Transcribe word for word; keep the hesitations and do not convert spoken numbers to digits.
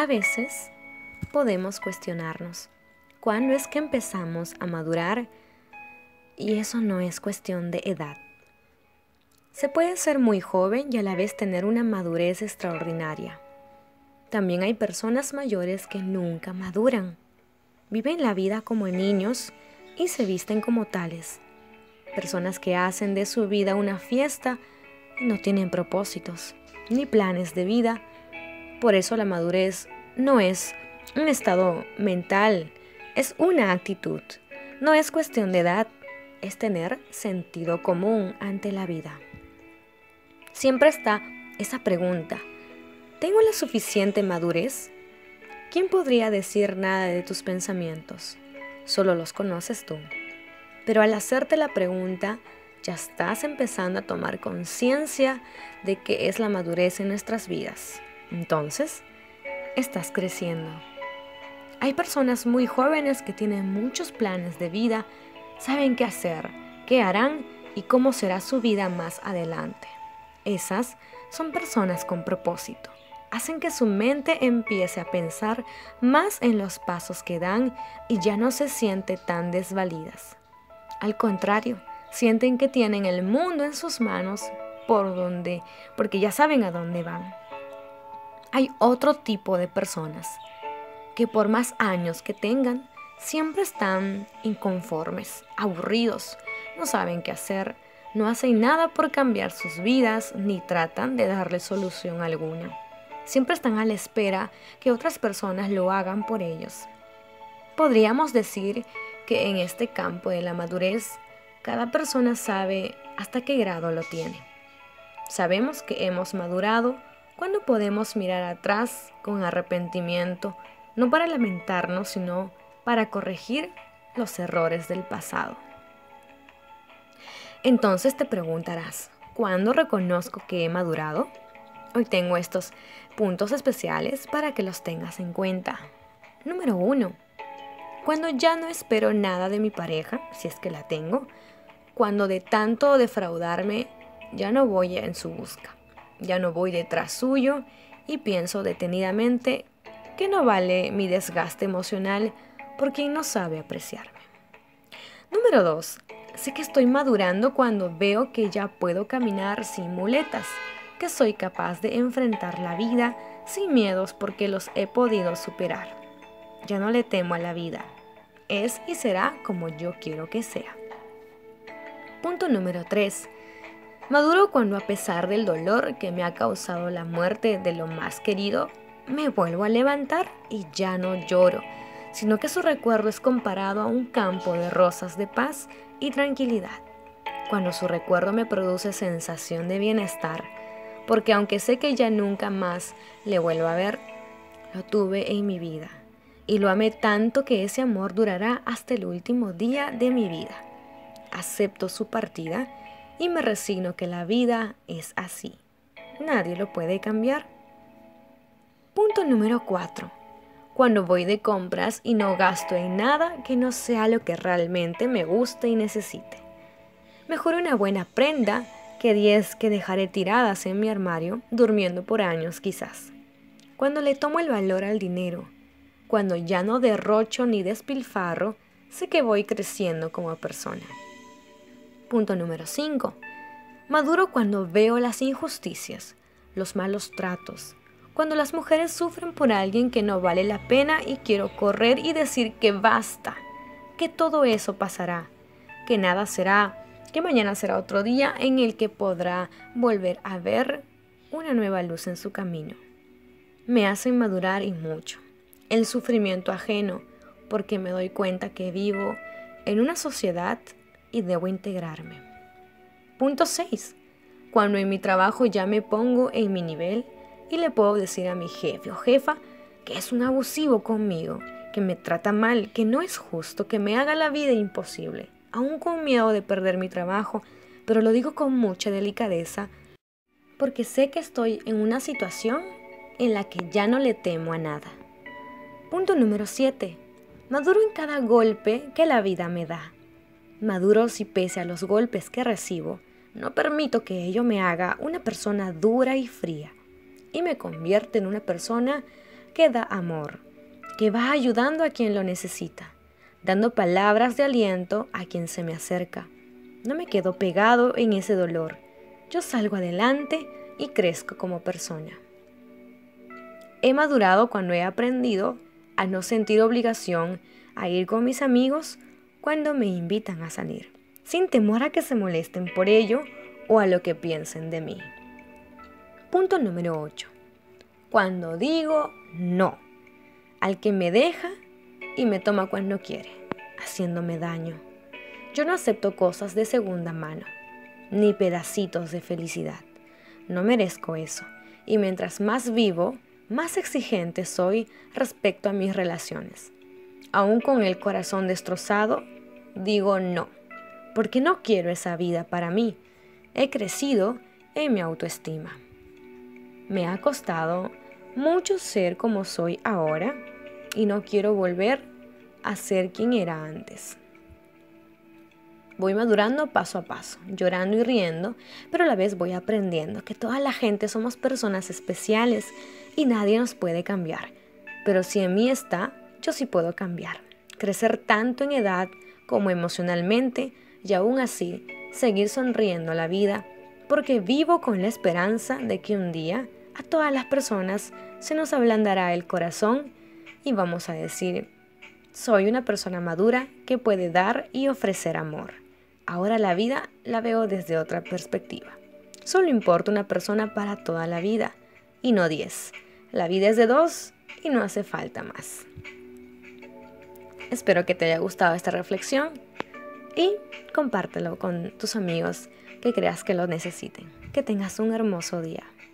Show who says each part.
Speaker 1: A veces podemos cuestionarnos, ¿cuándo es que empezamos a madurar? Y eso no es cuestión de edad. Se puede ser muy joven y a la vez tener una madurez extraordinaria. También hay personas mayores que nunca maduran. Viven la vida como niños y se visten como tales. Personas que hacen de su vida una fiesta y no tienen propósitos ni planes de vida. Por eso la madurez no es un estado mental, es una actitud. No es cuestión de edad, es tener sentido común ante la vida. Siempre está esa pregunta: ¿tengo la suficiente madurez? ¿Quién podría decir nada de tus pensamientos? Solo los conoces tú. Pero al hacerte la pregunta, ya estás empezando a tomar conciencia de qué es la madurez en nuestras vidas. Entonces, estás creciendo. Hay personas muy jóvenes que tienen muchos planes de vida, saben qué hacer, qué harán y cómo será su vida más adelante. Esas son personas con propósito. Hacen que su mente empiece a pensar más en los pasos que dan y ya no se siente tan desvalidas. Al contrario, sienten que tienen el mundo en sus manos por donde, porque ya saben a dónde van. Hay otro tipo de personas que por más años que tengan, siempre están inconformes, aburridos, no saben qué hacer, no hacen nada por cambiar sus vidas ni tratan de darle solución alguna. Siempre están a la espera que otras personas lo hagan por ellos. Podríamos decir que en este campo de la madurez, cada persona sabe hasta qué grado lo tiene. Sabemos que hemos madurado cuando podemos mirar atrás con arrepentimiento, no para lamentarnos, sino para corregir los errores del pasado. Entonces te preguntarás, ¿cuándo reconozco que he madurado? Hoy tengo estos puntos especiales para que los tengas en cuenta. Número uno. Cuando ya no espero nada de mi pareja, si es que la tengo. Cuando de tanto defraudarme, ya no voy en su busca. Ya no voy detrás suyo y pienso detenidamente que no vale mi desgaste emocional por quien no sabe apreciarme. Número dos. Sé que estoy madurando cuando veo que ya puedo caminar sin muletas, que soy capaz de enfrentar la vida sin miedos porque los he podido superar. Ya no le temo a la vida. Es y será como yo quiero que sea. Punto número tres. Maduro cuando, a pesar del dolor que me ha causado la muerte de lo más querido, me vuelvo a levantar y ya no lloro, sino que su recuerdo es comparado a un campo de rosas de paz y tranquilidad. Cuando su recuerdo me produce sensación de bienestar, porque aunque sé que ya nunca más le vuelvo a ver, lo tuve en mi vida y lo amé tanto que ese amor durará hasta el último día de mi vida. Acepto su partida y me resigno que la vida es así. Nadie lo puede cambiar. Punto número cuatro. Cuando voy de compras y no gasto en nada que no sea lo que realmente me guste y necesite. Mejor una buena prenda que diez que dejaré tiradas en mi armario, durmiendo por años quizás. Cuando le tomo el valor al dinero, cuando ya no derrocho ni despilfarro, sé que voy creciendo como persona. Punto número cinco. Maduro cuando veo las injusticias, los malos tratos, cuando las mujeres sufren por alguien que no vale la pena y quiero correr y decir que basta, que todo eso pasará, que nada será, que mañana será otro día en el que podrá volver a ver una nueva luz en su camino. Me hacen madurar y mucho. El sufrimiento ajeno, porque me doy cuenta que vivo en una sociedad y debo integrarme. Punto seis. Cuando en mi trabajo ya me pongo en mi nivel y le puedo decir a mi jefe o jefa que es un abusivo conmigo, que me trata mal, que no es justo, que me haga la vida imposible, aún con miedo de perder mi trabajo, pero lo digo con mucha delicadeza porque sé que estoy en una situación en la que ya no le temo a nada. Punto número siete. Maduro en cada golpe que la vida me da. Maduro si pese a los golpes que recibo, no permito que ello me haga una persona dura y fría y me convierte en una persona que da amor, que va ayudando a quien lo necesita, dando palabras de aliento a quien se me acerca. No me quedo pegado en ese dolor. Yo salgo adelante y crezco como persona. He madurado cuando he aprendido a no sentir obligación a ir con mis amigos cuando me invitan a salir, sin temor a que se molesten por ello o a lo que piensen de mí. Punto número ocho. Cuando digo no al que me deja y me toma cuando quiere, haciéndome daño. Yo no acepto cosas de segunda mano, ni pedacitos de felicidad. No merezco eso, y mientras más vivo, más exigente soy respecto a mis relaciones. Aún con el corazón destrozado, digo no, porque no quiero esa vida para mí. He crecido en mi autoestima. Me ha costado mucho ser como soy ahora y no quiero volver a ser quien era antes. Voy madurando paso a paso, llorando y riendo, pero a la vez voy aprendiendo que toda la gente somos personas especiales y nadie nos puede cambiar. Pero si en mí está, yo sí puedo cambiar, crecer tanto en edad como emocionalmente y aún así seguir sonriendo a la vida, porque vivo con la esperanza de que un día a todas las personas se nos ablandará el corazón y vamos a decir: soy una persona madura que puede dar y ofrecer amor. Ahora la vida la veo desde otra perspectiva. Solo importa una persona para toda la vida y no diez. La vida es de dos y no hace falta más. Espero que te haya gustado esta reflexión y compártelo con tus amigos que creas que lo necesiten. Que tengas un hermoso día.